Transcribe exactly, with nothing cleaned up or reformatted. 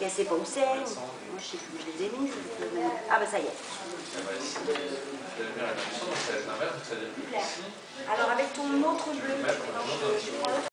qu'elle sait pas où c'est. Moi, je sais plus où je les ai mises. Ah, bah ça y est. Alors, avec ton autre bleu, tu prends